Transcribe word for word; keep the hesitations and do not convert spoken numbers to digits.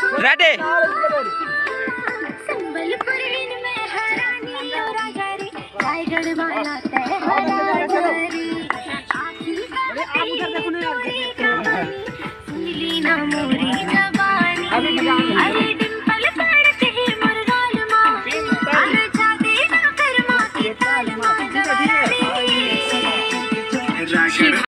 ready Raigarh वाला आप उधर देखो ना यार,